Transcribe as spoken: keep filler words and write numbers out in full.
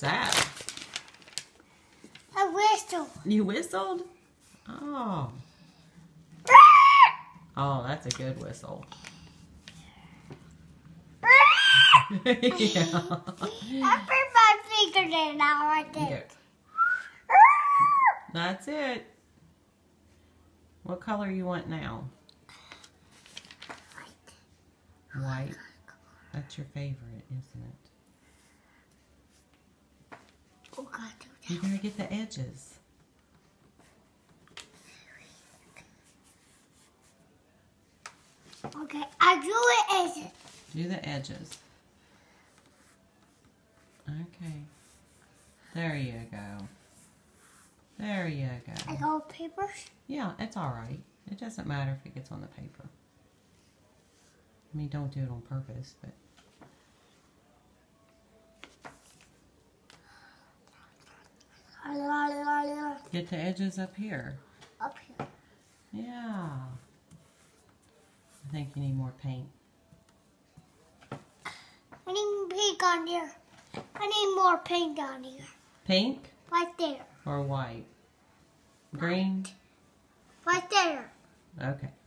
that? A whistle. You whistled? Oh. Oh, that's a good whistle. Yeah. I put my finger in now like this. Okay. That's it. What color you want now? White. White. That's your favorite, isn't it? Oh God. You gotta get the edges. Okay, I drew it as it. Do the edges. Okay. There you go. There you go. I got papers. Yeah, it's alright. It doesn't matter if it gets on the paper. I mean, don't do it on purpose, but... Get the edges up here. Up here. Yeah. I think you need more paint. I need pink on here. I need more pink on here. Pink Right there. or white? Green? Right there. Okay.